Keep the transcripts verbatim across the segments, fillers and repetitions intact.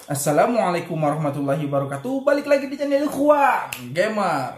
Assalamualaikum warahmatullahi wabarakatuh. Balik lagi di channel Ikhwan Gamer.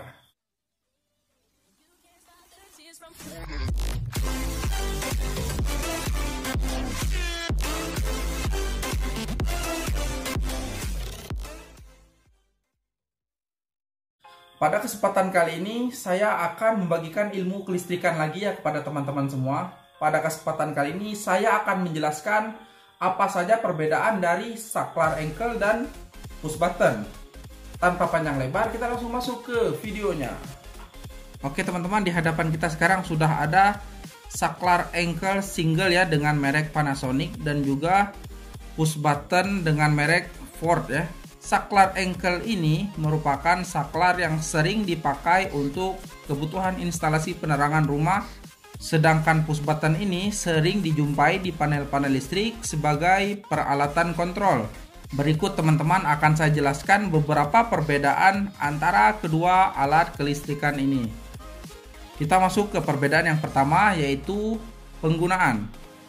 Pada kesempatan kali ini saya akan membagikan ilmu kelistrikan lagi ya kepada teman-teman semua. Pada kesempatan kali ini saya akan menjelaskan apa saja perbedaan dari saklar engkel dan push button. Tanpa panjang lebar, kita langsung masuk ke videonya. Oke teman-teman, di hadapan kita sekarang sudah ada saklar engkel single ya dengan merek Panasonic, dan juga push button dengan merek Ford ya. Saklar engkel ini merupakan saklar yang sering dipakai untuk kebutuhan instalasi penerangan rumah, sedangkan push button ini sering dijumpai di panel-panel listrik sebagai peralatan kontrol. Berikut teman-teman akan saya jelaskan beberapa perbedaan antara kedua alat kelistrikan ini. Kita masuk ke perbedaan yang pertama, yaitu penggunaan.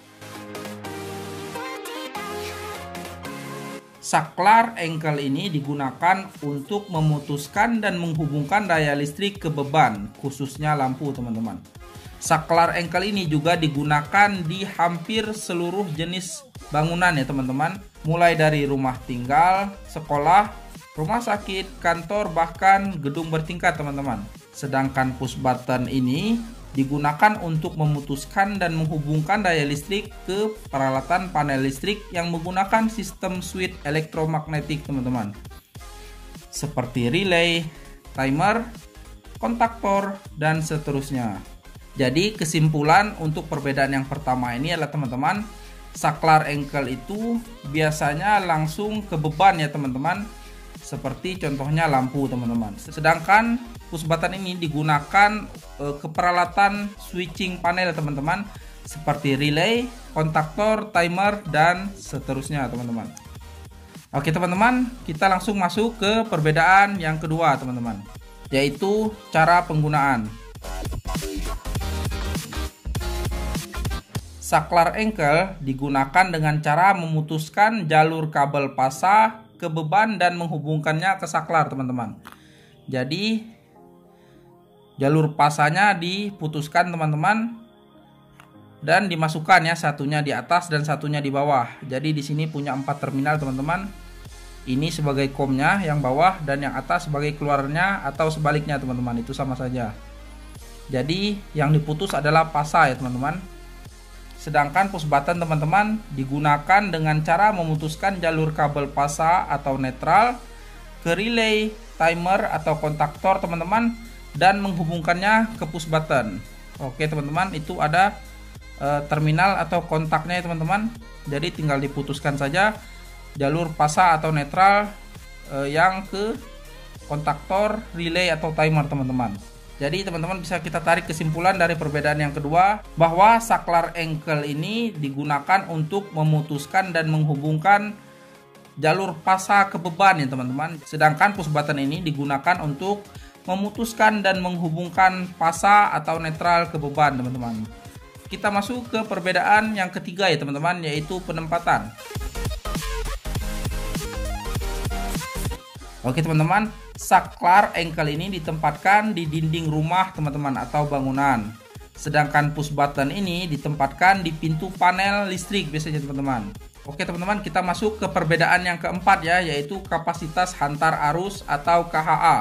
Saklar engkel ini digunakan untuk memutuskan dan menghubungkan daya listrik ke beban, khususnya lampu teman-teman. Saklar engkel ini juga digunakan di hampir seluruh jenis bangunan ya teman-teman, mulai dari rumah tinggal, sekolah, rumah sakit, kantor, bahkan gedung bertingkat teman-teman. Sedangkan push button ini digunakan untuk memutuskan dan menghubungkan daya listrik ke peralatan panel listrik yang menggunakan sistem switch elektromagnetik teman-teman, seperti relay, timer, kontaktor, dan seterusnya. Jadi kesimpulan untuk perbedaan yang pertama ini adalah teman-teman, saklar engkel itu biasanya langsung ke beban ya teman-teman, seperti contohnya lampu teman-teman. Sedangkan push button ini digunakan e, ke peralatan switching panel teman-teman, seperti relay, kontaktor, timer, dan seterusnya teman-teman. Oke teman-teman, kita langsung masuk ke perbedaan yang kedua teman-teman, yaitu cara penggunaan. Saklar engkel digunakan dengan cara memutuskan jalur kabel pasa ke beban dan menghubungkannya ke saklar teman-teman. Jadi jalur pasanya diputuskan teman-teman dan dimasukkan ya, satunya di atas dan satunya di bawah. Jadi di sini punya empat terminal teman-teman. Ini sebagai komnya yang bawah, dan yang atas sebagai keluarnya, atau sebaliknya teman-teman, itu sama saja. Jadi yang diputus adalah pasa ya teman-teman. Sedangkan push button teman-teman digunakan dengan cara memutuskan jalur kabel pasa atau netral ke relay, timer, atau kontaktor teman-teman, dan menghubungkannya ke push button. Oke teman-teman, itu ada e, terminal atau kontaknya ya teman-teman. Jadi tinggal diputuskan saja jalur pasa atau netral e, yang ke kontaktor, relay, atau timer teman-teman. Jadi teman-teman bisa kita tarik kesimpulan dari perbedaan yang kedua, bahwa saklar engkel ini digunakan untuk memutuskan dan menghubungkan jalur pasa ke beban ya teman-teman. Sedangkan push button ini digunakan untuk memutuskan dan menghubungkan pasa atau netral ke beban teman-teman. Kita masuk ke perbedaan yang ketiga ya teman-teman, yaitu penempatan. Oke teman-teman, saklar engkel ini ditempatkan di dinding rumah teman-teman atau bangunan. Sedangkan push button ini ditempatkan di pintu panel listrik biasanya teman-teman. Oke teman-teman, kita masuk ke perbedaan yang keempat ya, yaitu kapasitas hantar arus atau K H A.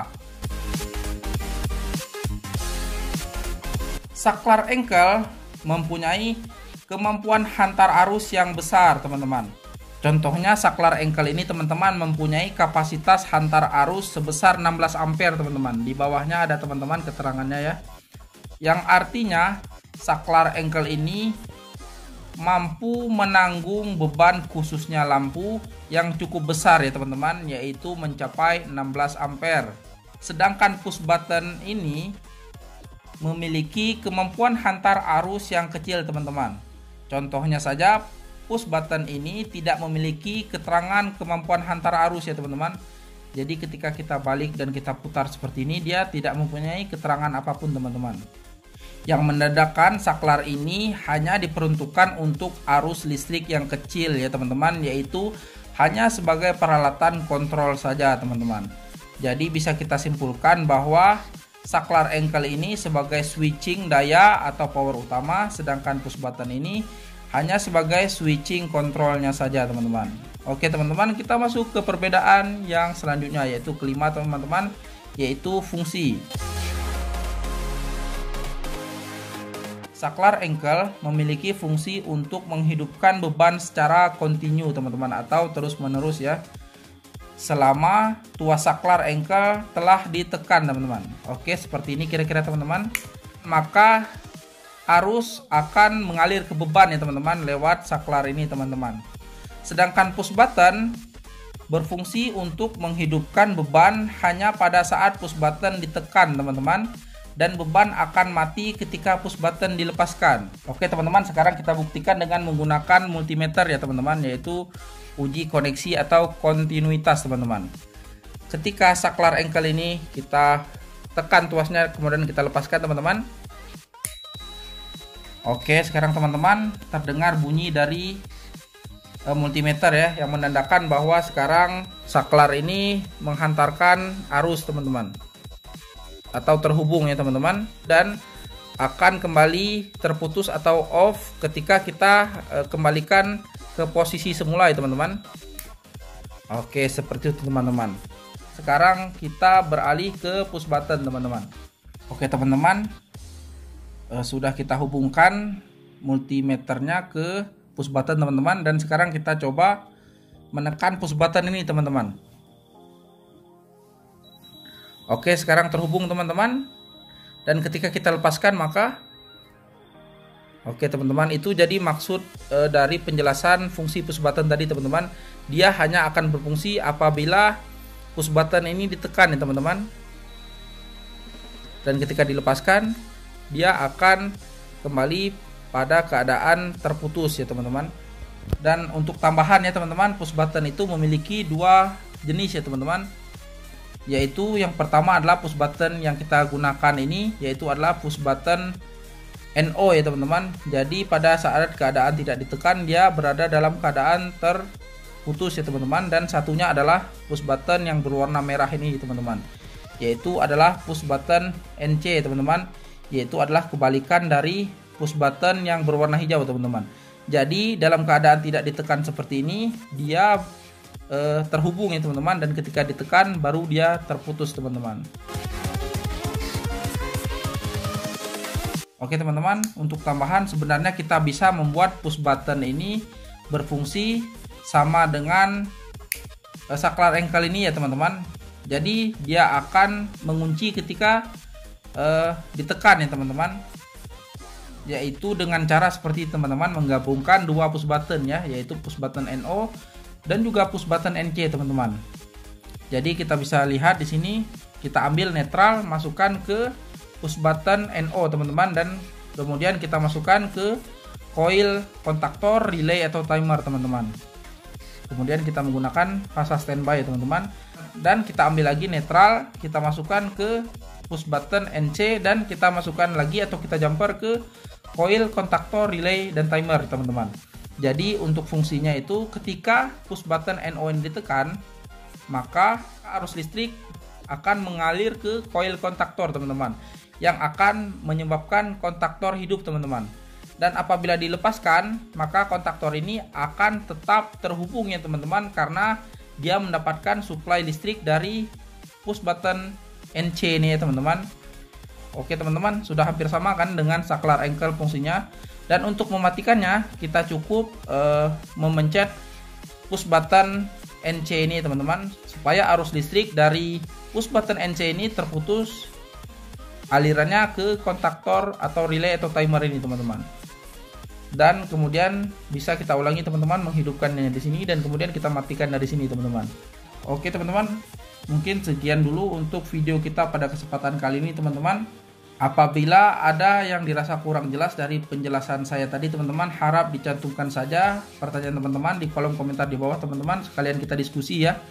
Saklar engkel mempunyai kemampuan hantar arus yang besar teman-teman. Contohnya saklar engkel ini teman-teman mempunyai kapasitas hantar arus sebesar enam belas ampere teman-teman. Di bawahnya ada teman-teman keterangannya ya. Yang artinya saklar engkel ini mampu menanggung beban khususnya lampu yang cukup besar ya teman-teman, yaitu mencapai enam belas ampere. Sedangkan push button ini memiliki kemampuan hantar arus yang kecil teman-teman. Contohnya saja, push button ini tidak memiliki keterangan kemampuan hantar arus ya teman-teman. Jadi ketika kita balik dan kita putar seperti ini, dia tidak mempunyai keterangan apapun teman-teman. Yang menandakan saklar ini hanya diperuntukkan untuk arus listrik yang kecil ya teman-teman, yaitu hanya sebagai peralatan kontrol saja teman-teman. Jadi bisa kita simpulkan bahwa saklar ankle ini sebagai switching daya atau power utama, sedangkan push button ini hanya sebagai switching kontrolnya saja teman-teman. Oke teman-teman, kita masuk ke perbedaan yang selanjutnya, yaitu kelima teman-teman, yaitu fungsi. Saklar ankle memiliki fungsi untuk menghidupkan beban secara kontinu teman-teman, atau terus menerus ya, selama tuas saklar ankle telah ditekan teman-teman. Oke, seperti ini kira-kira teman-teman. Maka arus akan mengalir ke beban ya teman-teman lewat saklar ini teman-teman. Sedangkan push button berfungsi untuk menghidupkan beban hanya pada saat push button ditekan teman-teman, dan beban akan mati ketika push button dilepaskan. Oke teman-teman, sekarang kita buktikan dengan menggunakan multimeter ya teman-teman, yaitu uji koneksi atau kontinuitas teman-teman. Ketika saklar ankle ini kita tekan tuasnya, kemudian kita lepaskan teman-teman. Oke, sekarang teman-teman terdengar bunyi dari uh, multimeter ya, yang menandakan bahwa sekarang saklar ini menghantarkan arus teman-teman, atau terhubung ya teman-teman, dan akan kembali terputus atau off ketika kita uh, kembalikan ke posisi semula ya teman-teman. Oke, seperti itu teman-teman. Sekarang kita beralih ke push button teman-teman. Oke teman-teman, uh, sudah kita hubungkan multimeternya ke push button teman-teman, dan sekarang kita coba menekan push button ini teman-teman. Oke, sekarang terhubung teman-teman, dan ketika kita lepaskan maka oke teman-teman, itu jadi maksud e, dari penjelasan fungsi push button tadi teman-teman. Dia hanya akan berfungsi apabila push button ini ditekan ya teman-teman, dan ketika dilepaskan dia akan kembali pada keadaan terputus ya teman-teman. Dan untuk tambahan ya teman-teman, push button itu memiliki dua jenis ya teman-teman, yaitu yang pertama adalah push button yang kita gunakan ini, yaitu adalah push button N O ya teman-teman. Jadi pada saat keadaan tidak ditekan dia berada dalam keadaan terputus ya teman-teman. Dan satunya adalah push button yang berwarna merah ini teman-teman, yaitu adalah push button N C ya teman-teman, yaitu adalah kebalikan dari push button yang berwarna hijau teman-teman. Jadi dalam keadaan tidak ditekan seperti ini dia eh, terhubung ya teman-teman, dan ketika ditekan baru dia terputus teman-teman. Oke teman-teman, untuk tambahan sebenarnya kita bisa membuat push button ini berfungsi sama dengan eh, saklar ankle ini ya teman-teman. Jadi dia akan mengunci ketika eh, ditekan ya teman-teman, yaitu dengan cara seperti teman-teman menggabungkan dua push button ya, yaitu push button N O dan juga push button N C teman-teman. Jadi kita bisa lihat di sini, kita ambil netral, masukkan ke push button N O teman-teman, dan kemudian kita masukkan ke coil kontaktor, relay atau timer teman-teman. Kemudian kita menggunakan fasa standby ya teman-teman, dan kita ambil lagi netral, kita masukkan ke push button N C, dan kita masukkan lagi atau kita jumper ke coil kontaktor, relay dan timer teman-teman. Jadi untuk fungsinya itu ketika push button N O ini ditekan, maka arus listrik akan mengalir ke coil kontaktor teman-teman, yang akan menyebabkan kontaktor hidup teman-teman. Dan apabila dilepaskan, maka kontaktor ini akan tetap terhubung ya teman-teman, karena dia mendapatkan suplai listrik dari push button N C ini ya teman-teman. Oke teman-teman, sudah hampir sama kan dengan saklar ankle fungsinya. Dan untuk mematikannya kita cukup uh, memencet push button N C ini teman-teman, supaya arus listrik dari push button N C ini terputus alirannya ke kontaktor atau relay atau timer ini teman-teman. Dan kemudian bisa kita ulangi teman-teman, menghidupkannya di sini dan kemudian kita matikan dari sini teman-teman. Oke teman-teman, mungkin sekian dulu untuk video kita pada kesempatan kali ini teman-teman. Apabila ada yang dirasa kurang jelas dari penjelasan saya tadi teman-teman, harap dicantumkan saja pertanyaan teman-teman di kolom komentar di bawah teman-teman, sekalian kita diskusi ya.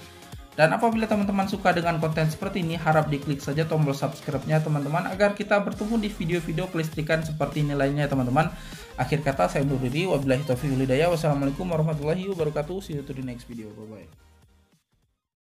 Dan apabila teman-teman suka dengan konten seperti ini, harap diklik saja tombol subscribe-nya teman-teman, agar kita bertemu di video-video kelistrikan seperti ini lainnya teman-teman. Akhir kata saya undur diri, wabillahi taufiq wal hidayah. Wassalamualaikum warahmatullahi wabarakatuh. See you to the next video. Bye bye.